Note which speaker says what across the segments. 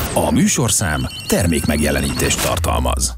Speaker 1: A műsorszám termékmegjelenítést tartalmaz.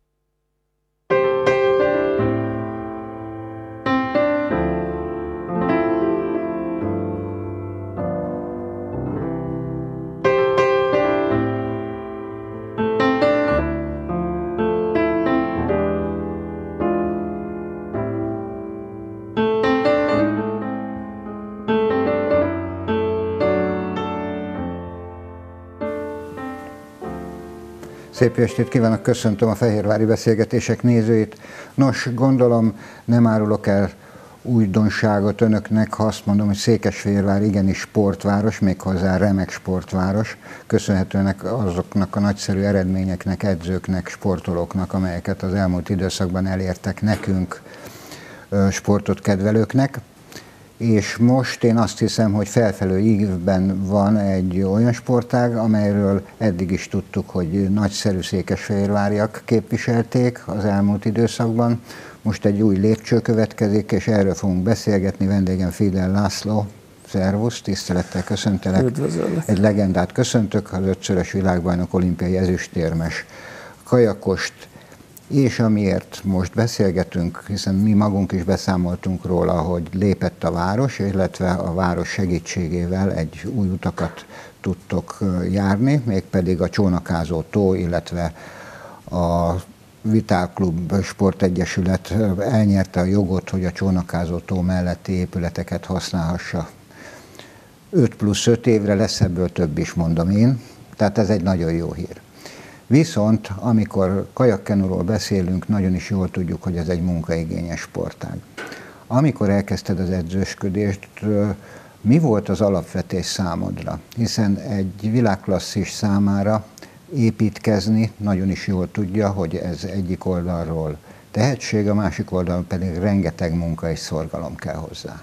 Speaker 2: Szép estét kívánok, köszöntöm a Fehérvári Beszélgetések nézőit. Nos, gondolom nem árulok el újdonságot önöknek, ha azt mondom, hogy Székesfehérvár igenis sportváros, méghozzá remek sportváros, köszönhetően azoknak a nagyszerű eredményeknek, edzőknek, sportolóknak, amelyeket az elmúlt időszakban elértek nekünk, sportot kedvelőknek. És most én azt hiszem, hogy felfelő ívben van egy olyan sportág, amelyről eddig is tudtuk, hogy nagyszerű székesfehérváriak képviselték az elmúlt időszakban. Most egy új lépcső következik, és erről fogunk beszélgetni. Vendégem Fidel László. Szervusz, tisztelettel köszöntelek.
Speaker 3: Üdvözöllek.
Speaker 2: Egy legendát köszöntök, az 5-szörös világbajnok, olimpiai ezüstérmes kajakost. És amiért most beszélgetünk, hiszen mi magunk is beszámoltunk róla, hogy lépett a város, illetve a város segítségével egy új utakat tudtok járni, mégpedig a Csónakázó tó, illetve a Vitál Klub Sportegyesület elnyerte a jogot, hogy a Csónakázó tó melletti épületeket használhassa. 5+5 évre lesz ebből több is, mondom én, tehát ez egy nagyon jó hír. Viszont amikor kajakkenúról beszélünk, nagyon is jól tudjuk, hogy ez egy munkaigényes sportág. Amikor elkezdted az edzősködést, mi volt az alapvetés számodra? Hiszen egy világklasszis számára építkezni nagyon is jól tudja, hogy ez egyik oldalról tehetség, a másik oldalon pedig rengeteg munka és szorgalom kell hozzá.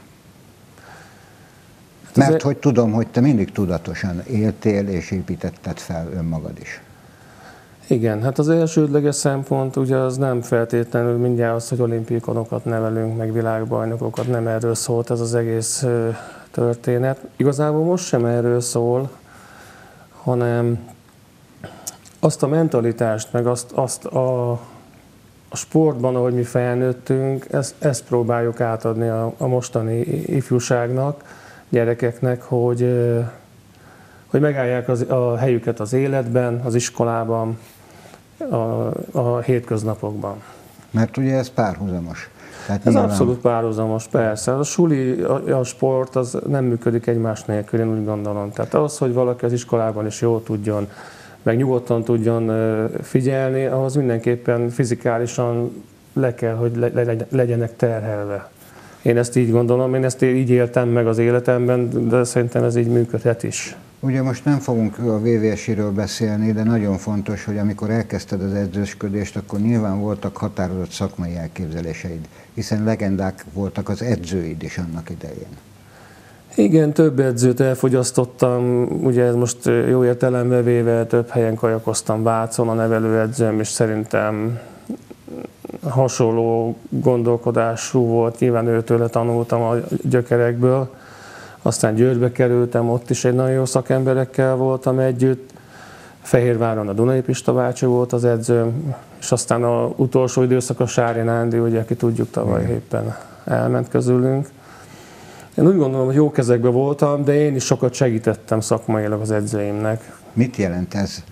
Speaker 2: Mert hogy tudom, hogy te mindig tudatosan éltél és építetted fel önmagad is.
Speaker 3: Igen, hát az elsődleges szempont ugye az nem feltétlenül mindjárt az, hogy olimpiaikonokat nevelünk, meg világbajnokokat, nem erről szólt ez az egész történet. Igazából most sem erről szól, hanem azt a mentalitást, meg azt a sportban, ahogy mi felnőttünk, ezt próbáljuk átadni a mostani ifjúságnak, gyerekeknek, hogy megállják a helyüket az életben, az iskolában, a hétköznapokban.
Speaker 2: Mert ugye ez párhuzamos. Tehát
Speaker 3: ez abszolút párhuzamos, persze. A suli, a sport az nem működik egymás nélkül, én úgy gondolom. Tehát az, hogy valaki az iskolában is jól tudjon, meg nyugodtan tudjon figyelni, ahhoz mindenképpen fizikálisan le kell, hogy legyenek terhelve. Én ezt így gondolom, én ezt így éltem meg az életemben, de szerintem ez így működhet is.
Speaker 2: Ugye most nem fogunk a VVS-ről beszélni, de nagyon fontos, hogy amikor elkezdted az edzősködést, akkor nyilván voltak határozott szakmai elképzeléseid, hiszen legendák voltak az edzőid is annak idején.
Speaker 3: Igen, több edzőt elfogyasztottam, ugye ez most jó értelembe véve, több helyen kajakoztam, Vácon a nevelőedzőm, és szerintem hasonló gondolkodású volt, nyilván őtőle tanultam a gyökerekből. Aztán Győrbe kerültem, ott is egy nagyon jó szakemberekkel voltam együtt. Fehérváron a Dunai Pista bácsi volt az edzőm, és aztán az utolsó időszak a Sári Nándi, ugye, aki tudjuk, tavaly éppen elment közülünk. Én úgy gondolom, hogy jó kezekben voltam, de én is sokat segítettem szakmailag az edzőimnek.
Speaker 2: Mit jelent ez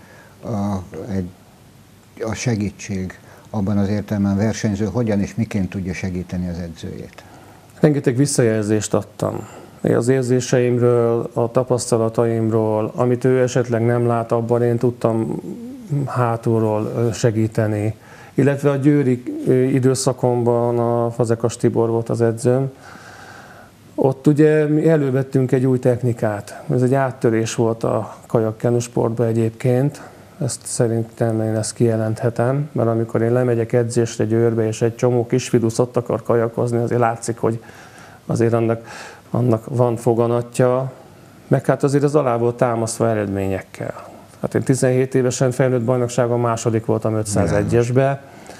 Speaker 2: a segítség abban az értelemben versenyző, hogyan és miként tudja segíteni az edzőjét?
Speaker 3: Rengeteg visszajelzést adtam. Az érzéseimről, a tapasztalataimról, amit ő esetleg nem lát, abban én tudtam hátulról segíteni. Illetve a győri időszakomban a Fazekas Tibor volt az edzőm. Ott ugye mi elővettünk egy új technikát. Ez egy áttörés volt a kajakkenúsportban egyébként. Ezt szerintem én ezt kijelenthetem, mert amikor én lemegyek edzésre Győrbe, és egy csomó kisfidusz ott akar kajakozni, azért látszik, hogy azért annak van foganatja, meg hát azért az alá volt támasztva eredményekkel. Hát én 17 évesen felnőtt bajnokságon második voltam 501-esbe.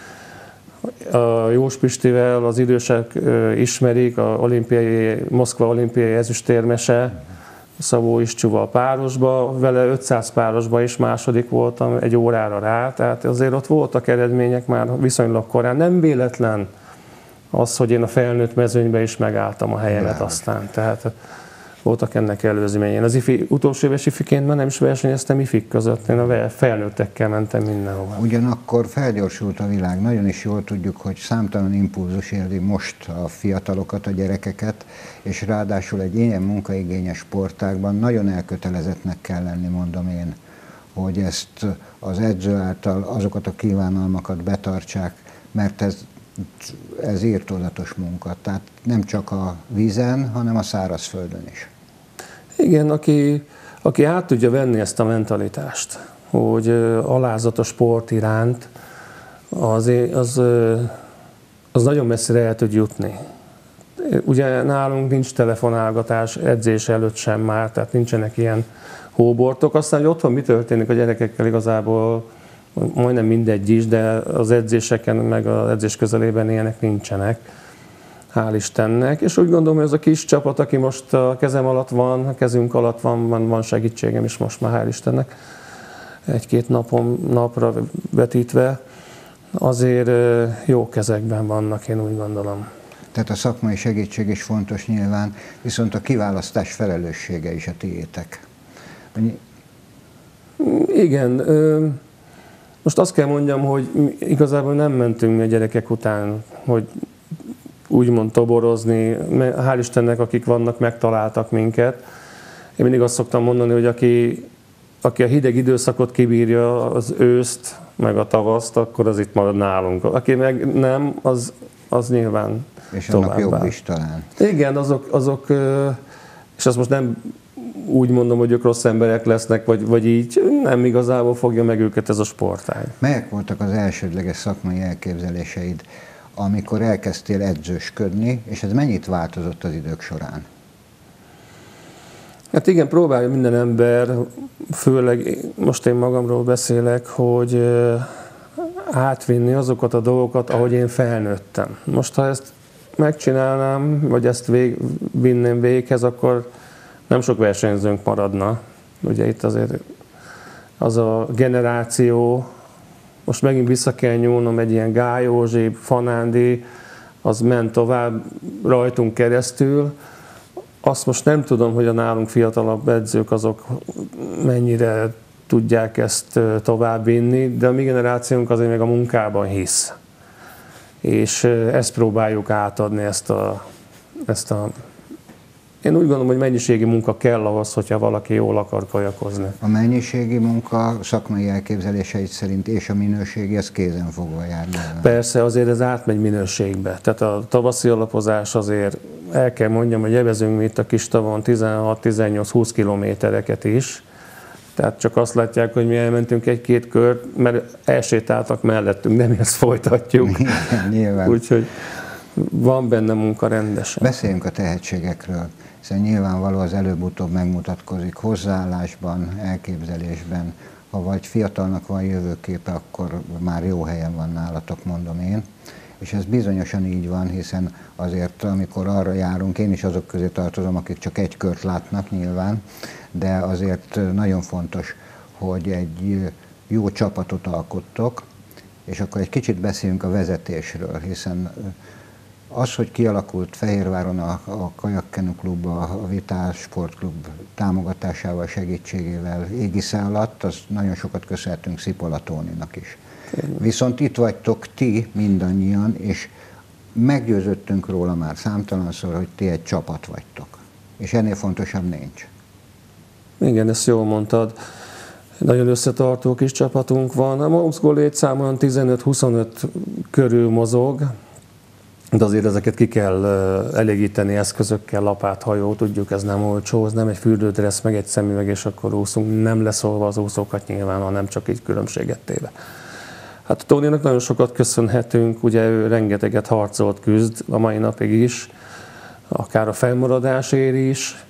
Speaker 3: A Jós Pistivel az idősek ismerik, a Moszkva olimpiai ezüstérmese, Szabó Iscsúval párosba, vele 500 párosba is második voltam egy órára rá, tehát azért ott voltak eredmények már viszonylag korán. Nem véletlen az, hogy én a felnőtt mezőnybe is megálltam a helyemet aztán, tehát voltak ennek előzményén. Az utolsó éves ifiként már nem is versenyeztem ifik között, én a felnőttekkel mentem mindenhova.
Speaker 2: Ugyanakkor felgyorsult a világ, nagyon is jól tudjuk, hogy számtalan impulzus érdi most a fiatalokat, a gyerekeket, és ráadásul egy ilyen munkaigényes sportágban nagyon elkötelezettnek kell lenni, mondom én, hogy ezt az edző által azokat a kívánalmakat betartsák, mert ez irtózatos munka, tehát nem csak a vízen, hanem a szárazföldön is. Igen,
Speaker 3: aki át tudja venni ezt a mentalitást, hogy alázat a sport iránt, az nagyon messzire el tud jutni. Ugye nálunk nincs telefonálgatás edzés előtt sem már, tehát nincsenek ilyen hóbortok. Aztán, hogy otthon mi történik a gyerekekkel, igazából majdnem mindegy is, de az edzéseken, meg az edzés közelében ilyenek nincsenek. Hál' Istennek. És úgy gondolom, hogy ez a kis csapat, aki most a kezem alatt van, a kezünk alatt van segítségem is most már, hál' Istennek, egy-két napra vetítve, azért jó kezekben vannak, én úgy gondolom.
Speaker 2: Tehát a szakmai segítség is fontos nyilván, viszont a kiválasztás felelőssége is a tiétek.
Speaker 3: Igen. Most azt kell mondjam, hogy igazából nem mentünk mi a gyerekek után, hogy úgymond toborozni. Hál' Istennek, akik vannak, megtaláltak minket. Én mindig azt szoktam mondani, hogy aki a hideg időszakot kibírja, az őszt, meg a tavaszt, akkor az itt marad nálunk. Aki meg nem, az nyilván
Speaker 2: és annak jobb is talán.
Speaker 3: Igen, azok, és azt most nem úgy mondom, hogy ők rossz emberek lesznek, vagy így, nem igazából fogja meg őket ez a sportág.
Speaker 2: Melyek voltak az elsődleges szakmai elképzeléseid, amikor elkezdtél edzősködni, és ez mennyit változott az idők során?
Speaker 3: Hát igen, próbálja minden ember, főleg most én magamról beszélek, hogy átvinni azokat a dolgokat, ahogy én felnőttem. Most ha ezt megcsinálnám, vagy ezt vinném véghez, akkor nem sok versenyzőnk maradna. Ugye itt azért az a generáció, most megint vissza kell nyúlnom, egy ilyen Gály Józsi, Fanándi, az ment tovább rajtunk keresztül. Azt most nem tudom, hogy a nálunk fiatalabb edzők azok mennyire tudják ezt továbbvinni, de a mi generációnk azért még a munkában hisz. És ezt próbáljuk átadni, ezt a én úgy gondolom, hogy mennyiségi munka kell ahhoz, hogyha valaki jól akar kajakozni.
Speaker 2: A mennyiségi munka szakmai elképzeléseid szerint és a minőségi, ez kézenfogva jár.
Speaker 3: Persze, azért ez átmegy minőségbe. Tehát a tavaszi alapozás azért, el kell mondjam, hogy evezünk mi itt a kis tavon 16-18-20 kilométereket is. Tehát csak azt látják, hogy mi elmentünk egy-két kört, mert elsétáltak mellettünk, de mi ezt folytatjuk.
Speaker 2: Nyilván.
Speaker 3: Úgyhogy van benne munka rendesen.
Speaker 2: Beszéljünk a tehetségekről, hiszen nyilvánvaló az előbb-utóbb megmutatkozik hozzáállásban, elképzelésben. Ha vagy fiatalnak van jövőképe, akkor már jó helyen van nálatok, mondom én. És ez bizonyosan így van, hiszen azért, amikor arra járunk, én is azok közé tartozom, akik csak egy kört látnak nyilván, de azért nagyon fontos, hogy egy jó csapatot alkottok, és akkor egy kicsit beszéljünk a vezetésről, hiszen az, hogy kialakult Fehérváron a Kajakkenu Klub, a Vitál Sportklub támogatásával, segítségével égisze alatt, az nagyon sokat köszönhetünk Szipola Tóninak is. Viszont itt vagytok ti mindannyian, és meggyőződtünk róla már számtalanszor, hogy ti egy csapat vagytok. És ennél fontosabb nincs.
Speaker 3: Igen, ezt jól mondtad. Nagyon összetartó kis csapatunk van. A Momszgó létszámon 15-25 körül mozog, de azért ezeket ki kell elégíteni eszközökkel, lapáthajó, tudjuk, ez nem olcsó, ez nem egy fürdődressz, meg egy szemüveg, és akkor úszunk, nem leszólva az úszókat nyilván, hanem csak így különbséget téve. Hát Tóninak nagyon sokat köszönhetünk, ugye ő rengeteget harcolt, küzd a mai napig is, akár a fennmaradásért is.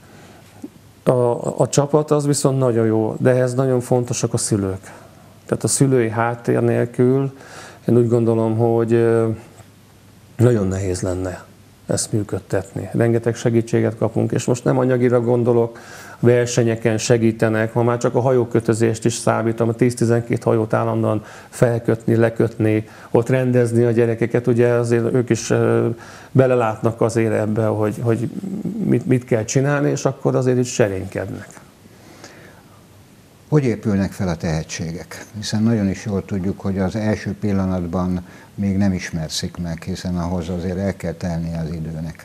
Speaker 3: A csapat az viszont nagyon jó, de ehhez nagyon fontosak a szülők. Tehát a szülői háttér nélkül én úgy gondolom, hogy nagyon nehéz lenne ezt működtetni. Rengeteg segítséget kapunk, és most nem anyagira gondolok, versenyeken segítenek, ma már csak a hajókötözést is számítom, a 10-12 hajót állandóan felkötni, lekötni, ott rendezni a gyerekeket, ugye azért ők is belelátnak azért ebbe, hogy mit kell csinálni, és akkor azért is serénykednek.
Speaker 2: Hogy épülnek fel a tehetségek? Hiszen nagyon is jól tudjuk, hogy az első pillanatban még nem ismerszik meg, hiszen ahhoz azért el kell telni az időnek.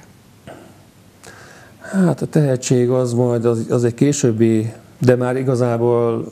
Speaker 3: Hát a tehetség az majd az egy későbbi, de már igazából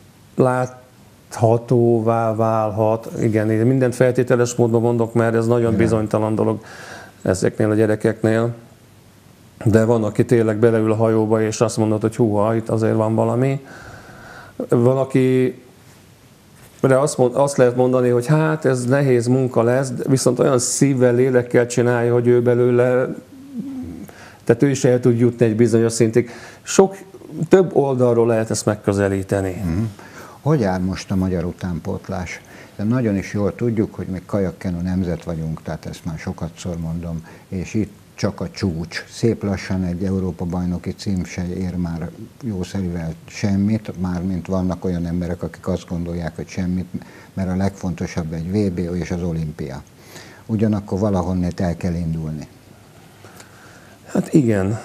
Speaker 3: láthatóvá válhat. Igen, én mindent feltételes módban mondok, mert ez nagyon bizonytalan dolog ezeknél a gyerekeknél. De van, aki tényleg beleül a hajóba, és azt mondod, hogy húha, itt azért van valami. Van, akire azt lehet mondani, hogy hát ez nehéz munka lesz, viszont olyan szívvel, lélekkel csinálja, hogy ő belőle, tehát ő is el tud jutni egy bizonyos szintig. Több oldalról lehet ezt megközelíteni.
Speaker 2: Hogy áll most a magyar utánpótlás? De nagyon is jól tudjuk, hogy mi kajakkenu nemzet vagyunk, tehát ezt már sokatszor mondom, és itt csak a csúcs. Szép lassan egy Európa-bajnoki cím se ér már jószerivel semmit, mármint vannak olyan emberek, akik azt gondolják, hogy semmit, mert a legfontosabb egy VB és az olimpia. Ugyanakkor valahonnét el kell indulni.
Speaker 3: Hát igen.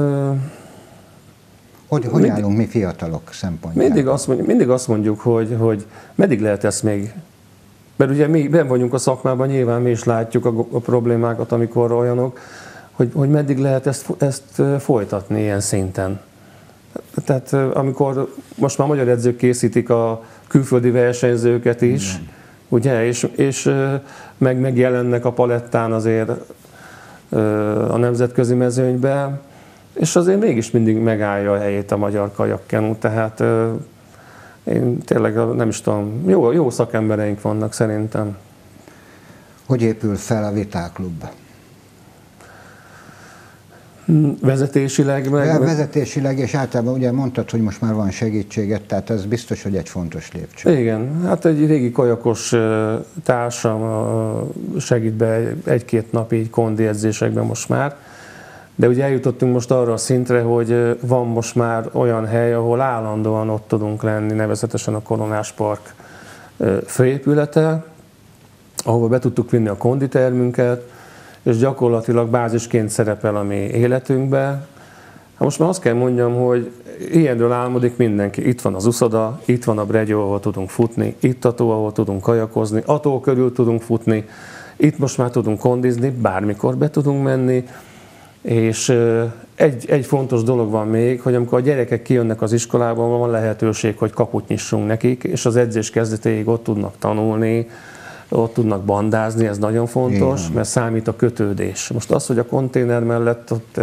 Speaker 2: Hogy állunk mi fiatalok szempontjából?
Speaker 3: Mindig azt mondjuk, hogy meddig lehet ezt még. Mert ugye mi benn vagyunk a szakmában, nyilván mi is látjuk a problémákat, amikor olyanok, hogy meddig lehet ezt folytatni ilyen szinten. Tehát amikor most már magyar edzők készítik a külföldi versenyzőket is, ugye, és megjelennek a palettán azért a nemzetközi mezőnybe, és azért mégis mindig megállja a helyét a magyar kajakkenu, tehát én tényleg nem is tudom, jó szakembereink vannak szerintem.
Speaker 2: Hogy épül fel a Vitáklub?
Speaker 3: Vezetésileg
Speaker 2: Vezetésileg, és általában ugye mondtad, hogy most már van segítséget, tehát ez biztos, hogy egy fontos lépcső.
Speaker 3: Igen, hát egy régi kajakos társam segít be egy-két nap így kondi edzésekben most már, de ugye eljutottunk most arra a szintre, hogy van most már olyan hely, ahol állandóan ott tudunk lenni, nevezetesen a Koronás Park főépülete, ahova be tudtuk vinni a konditermünket, és gyakorlatilag bázisként szerepel a mi életünkbe. Most már azt kell mondjam, hogy ilyenről álmodik mindenki. Itt van az uszoda, itt van a Bregyó, ahol tudunk futni, itt a tó, ahol tudunk kajakozni, a tó körül tudunk futni, itt most már tudunk kondizni, bármikor be tudunk menni, és egy fontos dolog van még, hogy amikor a gyerekek kijönnek az iskolában, van lehetőség, hogy kaput nyissunk nekik, és az edzés kezdetéig ott tudnak tanulni, ott tudnak bandázni, ez nagyon fontos, mert számít a kötődés. Most az, hogy a konténer mellett ott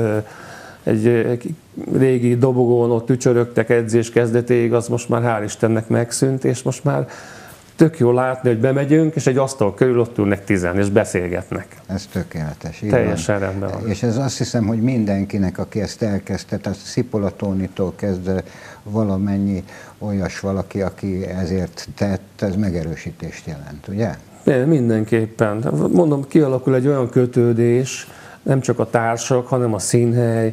Speaker 3: egy régi dobogón ott tücsörögtek edzés kezdetéig, az most már hál' Istennek megszűnt, és most már tök jó látni, hogy bemegyünk, és egy asztal körül ott ülnek 10 és beszélgetnek.
Speaker 2: Ez tökéletes.
Speaker 3: Teljesen rendben van.
Speaker 2: És ez azt hiszem, hogy mindenkinek, aki ezt elkezdte, tehát Szipola Tónitól kezdve valamennyi olyas valaki, aki ezért tett, ez megerősítést jelent, ugye?
Speaker 3: Mindenképpen. Mondom, kialakul egy olyan kötődés, nem csak a társak, hanem a színhely,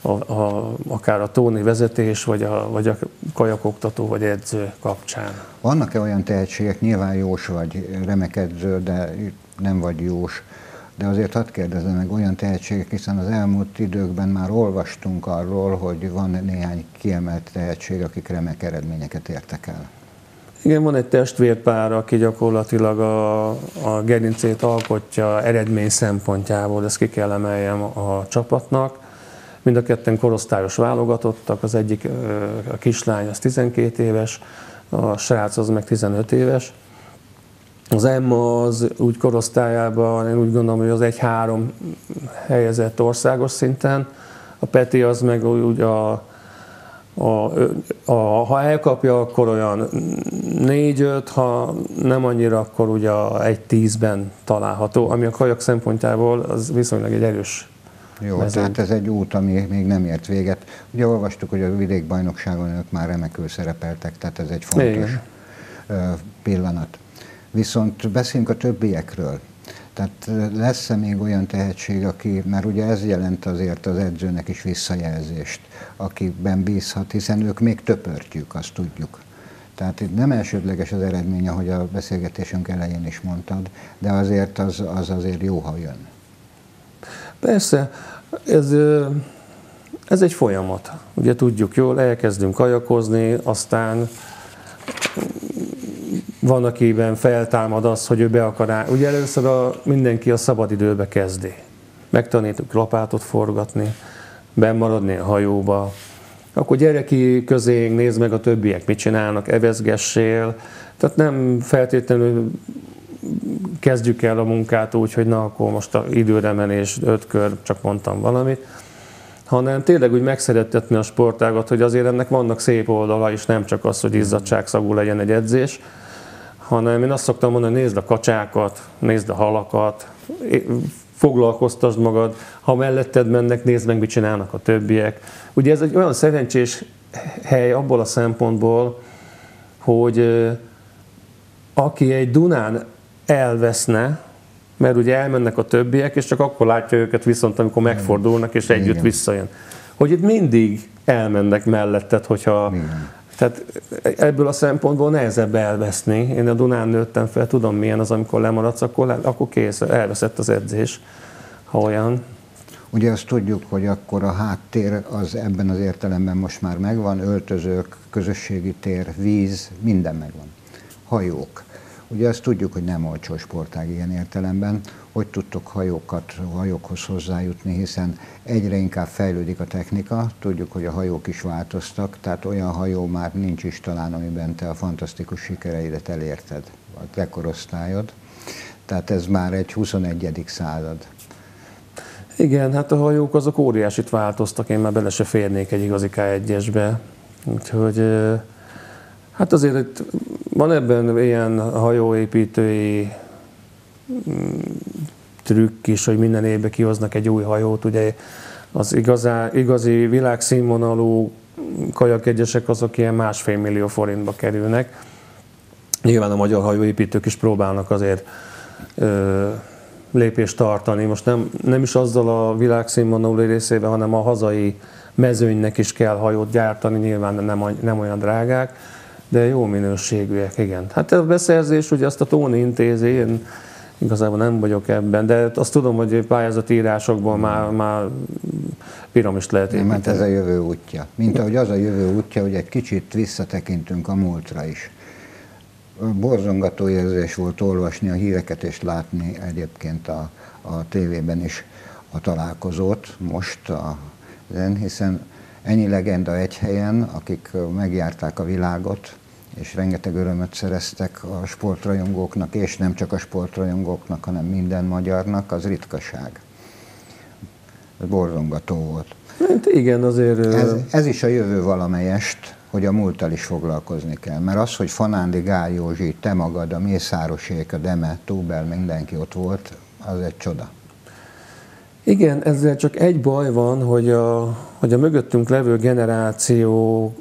Speaker 3: akár a tóni vezetés, vagy a kajakoktató, vagy edző kapcsán.
Speaker 2: Vannak-e olyan tehetségek, nyilván Jós vagy, remek edző, de nem vagy Jós, de azért hadd kérdezzem meg, olyan tehetségek, hiszen az elmúlt időkben már olvastunk arról, hogy van néhány kiemelt tehetség, akik remek eredményeket értek el.
Speaker 3: Igen, van egy testvérpár, aki gyakorlatilag a gerincét alkotja eredmény szempontjából, ezt ki kell emeljem a csapatnak. Mind a ketten korosztályos válogatottak, az egyik a kislány az 12 éves, a srác az meg 15 éves. Az Emma az úgy korosztályában, én úgy gondolom, hogy az 1-3 helyezett országos szinten, a Peti az meg úgy ha elkapja, akkor olyan 4-5, ha nem annyira, akkor ugye 1-10-ben található, ami a kajak szempontjából az viszonylag egy erős
Speaker 2: Jó, mezőny. Tehát ez egy út, ami még nem ért véget. Ugye olvastuk, hogy a vidékbajnokságon ők már remekül szerepeltek, tehát ez egy fontos pillanat. Viszont beszéljünk a többiekről. Tehát lesz-e még olyan tehetség, mert ugye ez jelent azért az edzőnek is visszajelzést, akiben bízhat, hiszen ők még töpörtjük, azt tudjuk. Tehát itt nem elsődleges az eredmény, ahogy a beszélgetésünk elején is mondtad, de azért az azért jó, ha jön.
Speaker 3: Persze, ez egy folyamat. Ugye tudjuk jól, elkezdünk kajakozni, aztán van, akiben feltámad az, hogy ő be akar Ugye először mindenki a szabadidőbe kezdi. Megtanítunk lapátot forgatni, bennmaradni a hajóba, akkor gyere ki közénk, nézd meg a többiek mit csinálnak, evezgessél. Tehát nem feltétlenül kezdjük el a munkát úgy, hogy na, akkor most a időre menés 5 kör, csak mondtam valamit, hanem tényleg úgy megszerettetni a sportágat, hogy azért ennek vannak szép oldala is, nem csak az, hogy izzadságszagú legyen egy edzés, hanem én azt szoktam mondani, nézd a kacsákat, nézd a halakat, foglalkoztasd magad, ha melletted mennek, nézd meg, mit csinálnak a többiek. Ugye ez egy olyan szerencsés hely abból a szempontból, hogy aki egy Dunán elveszne, mert ugye elmennek a többiek, és csak akkor látja őket viszont, amikor megfordulnak, és együtt visszajön. Hogy itt mindig elmennek melletted, hogyha... Igen. Tehát ebből a szempontból nehezebb elveszni. Én a Dunán nőttem fel, tudom milyen az, amikor lemaradsz, akkor kész, elveszett az edzés, ha olyan.
Speaker 2: Ugye azt tudjuk, hogy akkor a háttér az ebben az értelemben most már megvan, öltözők, közösségi tér, víz, minden megvan. Hajók. Ugye azt tudjuk, hogy nem olcsó sportág ilyen értelemben. Hogy tudtok hajókhoz hozzájutni, hiszen egyre inkább fejlődik a technika, tudjuk, hogy a hajók is változtak, tehát olyan hajó már nincs is talán, amiben te a fantasztikus sikereidet elérted, a te korosztályod. Tehát ez már egy 21. század.
Speaker 3: Igen, hát a hajók azok óriásit változtak, én már bele se férnék egy igazi K1-esbe. Úgyhogy hát azért itt van ebben ilyen hajóépítői trükk is, hogy minden évben kihoznak egy új hajót. Ugye az igazi világszínvonalú kajakegyesek azok ilyen 1,5 millió forintba kerülnek. Nyilván a magyar hajóépítők is próbálnak azért lépést tartani. Most nem is azzal a világszínvonalú részével, hanem a hazai mezőnynek is kell hajót gyártani, nyilván nem olyan drágák, de jó minőségűek, igen. Hát a beszerzés, ugye azt a Tóni intézi, én igazából nem vagyok ebben, de azt tudom, hogy pályázati írásokból már piramist lehet építeni.
Speaker 2: Mert ez a jövő útja. Mint ahogy az a jövő útja, hogy egy kicsit visszatekintünk a múltra is. Borzongató érzés volt olvasni a híreket és látni egyébként a tévében is a találkozót most, hiszen ennyi legenda egy helyen, akik megjárták a világot, és rengeteg örömöt szereztek a sportrajongóknak, és nem csak a sportrajongóknak, hanem minden magyarnak, az ritkaság. Ez borzongató volt.
Speaker 3: Hát igen, azért...
Speaker 2: Ez is a jövő valamelyest, hogy a múlttal is foglalkozni kell. Mert az, hogy Fanándi, Gál Józsi, te magad, a Mészárosék, a Deme, Túbel, mindenki ott volt, az egy csoda.
Speaker 3: Igen, ezzel csak egy baj van, hogy a mögöttünk levő generációban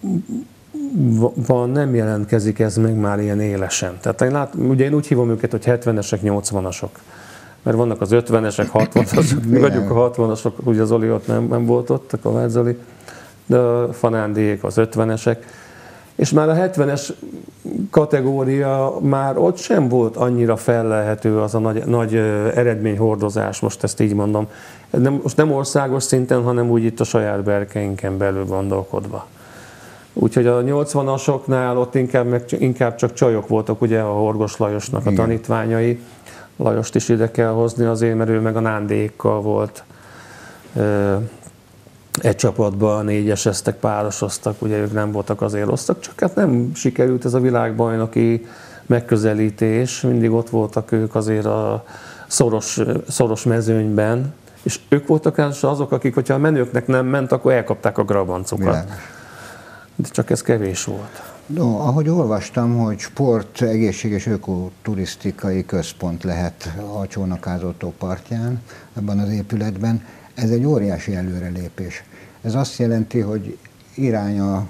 Speaker 3: nem jelentkezik ez meg már ilyen élesen. Tehát ugye én úgy hívom őket, hogy 70-esek, 80-asok. Mert vannak az 50-esek, 60-asok, mi vagyunk a 60-asok, ugye Zoli ott nem volt ott, a Kovács Zoli, de a Fanándiék az 50-esek. És már a 70-es kategória már ott sem volt annyira fellelhető az a nagy eredményhordozás, most ezt így mondom. Most nem országos szinten, hanem úgy itt a saját berkeinken belül gondolkodva. Úgyhogy a 80-asoknál ott inkább csak csajok voltak, ugye a Horgos Lajosnak a tanítványai. Lajost is ide kell hozni azért, mert ő meg a Nándékkal volt egy csapatban, négyeseztek, párosoztak, ugye ők nem voltak azért rosszak, csak hát nem sikerült ez a világbajnoki megközelítés, mindig ott voltak ők azért a szoros mezőnyben, és ők voltak azok, akik, hogyha a menőknek nem ment, akkor elkapták a grabancukat. De csak ez kevés volt.
Speaker 2: No, ahogy olvastam, hogy sport, egészség és ökoturisztikai központ lehet a Csónakázó-tó partján, ebben az épületben, ez egy óriási előrelépés. Ez azt jelenti, hogy irány a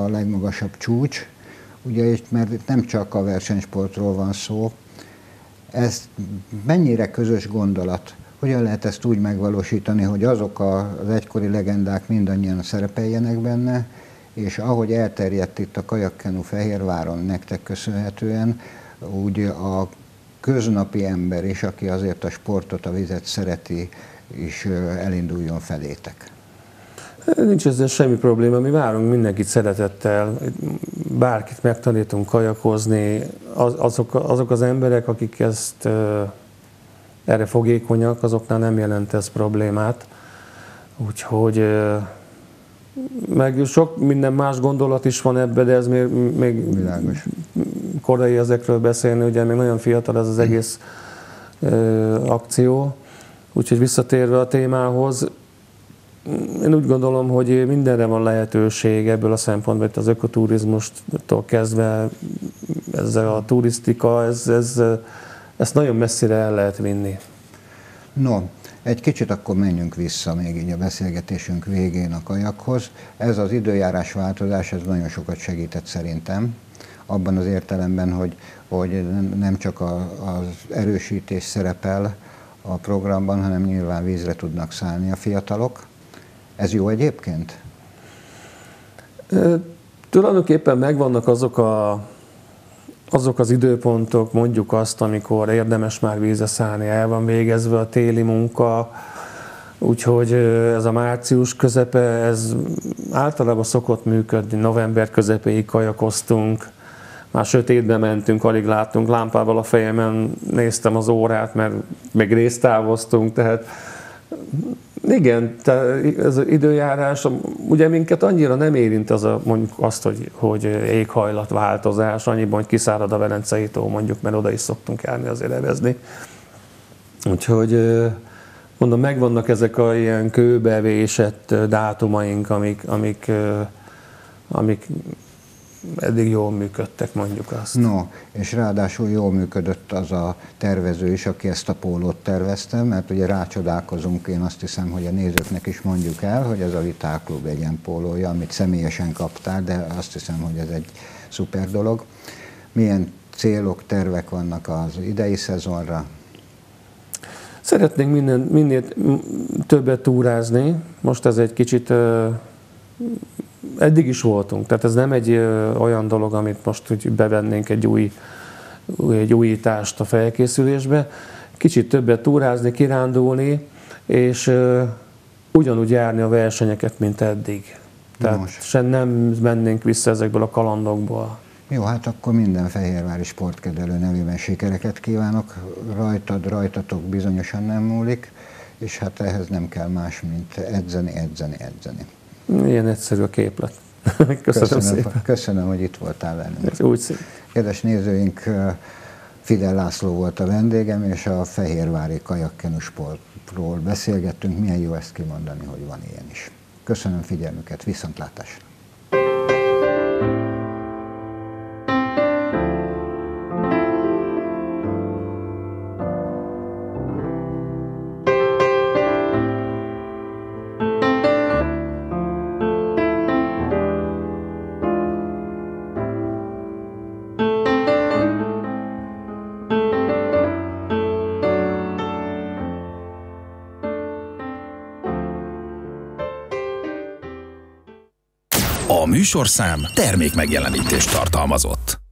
Speaker 2: legmagasabb csúcs, ugye, mert nem csak a versenysportról van szó, Ez mennyire közös gondolat? Hogyan lehet ezt úgy megvalósítani, hogy azok az egykori legendák mindannyian szerepeljenek benne, és ahogy elterjedt itt a kajakkenu Fehérváron nektek köszönhetően, úgy a köznapi ember is, aki azért a sportot, a vizet szereti, is elinduljon felétek.
Speaker 3: Nincs ezzel semmi probléma, mi várunk mindenkit szeretettel, bárkit megtanítunk kajakozni, azok az emberek, akik ezt erre fogékonyak, azoknál nem jelent ez problémát. Úgyhogy meg sok minden más gondolat is van ebben, de ez még korai ezekről beszélni, ugye még nagyon fiatal ez az egész akció. Úgyhogy visszatérve a témához, én úgy gondolom, hogy mindenre van lehetőség ebből a szempontból, itt az ökoturizmustól kezdve ezzel a turisztika, ezt nagyon messzire el lehet vinni.
Speaker 2: No, egy kicsit akkor menjünk vissza még így a beszélgetésünk végén a kajakhoz. Ez az időjárás változás, ez nagyon sokat segített szerintem, abban az értelemben, hogy nem csak az erősítés szerepel a programban, hanem nyilván vízre tudnak szállni a fiatalok. Ez jó egyébként?
Speaker 3: Tulajdonképpen megvannak azok az időpontok, mondjuk azt, amikor érdemes már vízre szállni, el van végezve a téli munka, úgyhogy ez a március közepe, ez általában szokott működni, november közepéig kajakoztunk, már sötétbe mentünk, alig láttunk, lámpával a fejemen néztem az órát, mert még részt távoztunk, tehát igen, ez az időjárás, ugye minket annyira nem érint mondjuk azt, hogy éghajlatváltozás, annyiban, hogy kiszárad a Velencei tó, mondjuk, mert oda is szoktunk járni azért evezni. Úgyhogy mondom, megvannak ezek a ilyen kőbevésett dátumaink, amik eddig jól működtek, mondjuk azt.
Speaker 2: No, és ráadásul jól működött az a tervező is, aki ezt a pólót tervezte, mert ugye rácsodálkozunk, én azt hiszem, hogy a nézőknek is mondjuk el, hogy ez a Vital Klub egy ilyen pólója, amit személyesen kaptál, de azt hiszem, hogy ez egy szuper dolog. Milyen célok, tervek vannak az idei szezonra?
Speaker 3: Szeretnénk minél többet túrázni, most ez egy kicsit eddig is voltunk, tehát ez nem egy olyan dolog, amit most úgy bevennénk egy újítást a felkészülésbe. Kicsit többet túrázni, kirándulni, és ugyanúgy járni a versenyeket, mint eddig. Tehát sem nem mennénk vissza ezekből a kalandokból.
Speaker 2: Jó, hát akkor minden fehérvári sportkedvelő nevében sikereket kívánok. Rajtatok bizonyosan nem múlik, és hát ehhez nem kell más, mint edzeni.
Speaker 3: Ilyen egyszerű a képlet. Köszönöm szépen.
Speaker 2: Köszönöm, hogy itt voltál velünk.
Speaker 3: Úgy szép.
Speaker 2: Kedves nézőink, Fidel László volt a vendégem, és a fehérvári kajakkenu sportról beszélgettünk. Milyen jó ezt kimondani, hogy van ilyen is. Köszönöm figyelmüket, viszontlátásra!
Speaker 1: A műsorszám termékmegjelenítést tartalmazott.